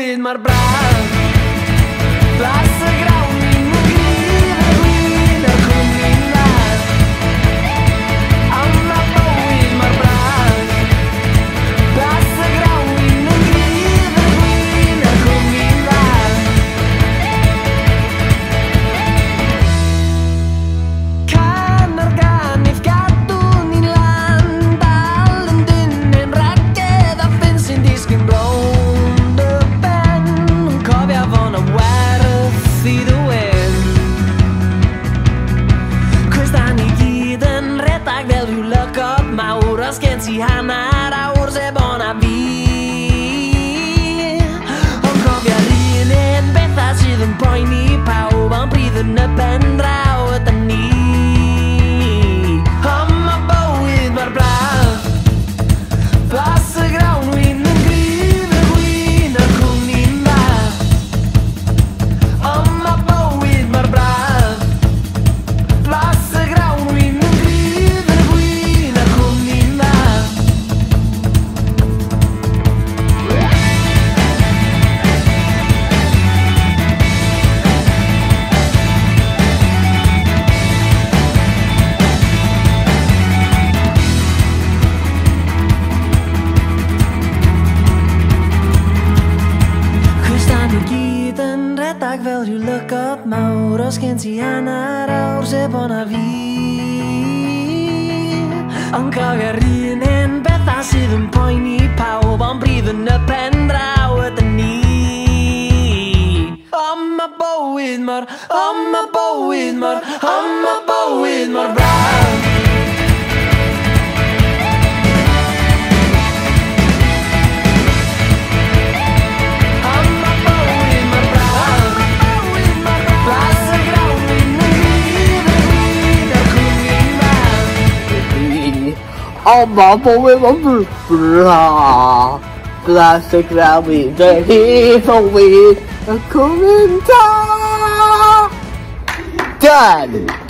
bywyd mor braf. Blas y grawn i'n gryf y gwyn y cwmni'n ladd. Ond ma' bywyd mor braf. Blas y grawn i'n gryf y gwyn y cwmni'n ladd. Can ar ganif gadw ni'n lan, dal yn dyn yn ragedd a ffyn sy'n disgyn rownd y ben. Yn cofio fo'n am werth i ddwyn. Cwys da ni gyd yn redag fel rhyw lygod mawr. Os gen ti hanner awr Sebona Fi. Ond cofio'r un bethau sydd yn poeni pawb, ond bryd yn y ben draw ydyn ni. Ond ma' bywyd mor braf. Blas y grawn wyn yn gryf y gwyn y cwmni'n ladd. Ond ma' bywyd mor braf. Blas y grawn wyn yn gryf y gwyn y cwmni'n ladd. Cwys da ni gyd yn redag fel rhyw lygod mawr. Os gen ti hanner awr Sebona Fi. Ond cofio'r un bethau sydd yn poeni pawb, ond bryd yn y pen draw ydyn ni. Ond ma' bywyd mor, ond ma' bywyd mor, ond ma' bywyd mor braf. Ond ma' bywyd mor braf. Blas y grawn wyn yn gryf y gwyn y cwmni'n ladd. Ond ma' bywyd mor braf. Blas y grawn wyn yn gryf y gwyn y cwmni'n ladd. Done!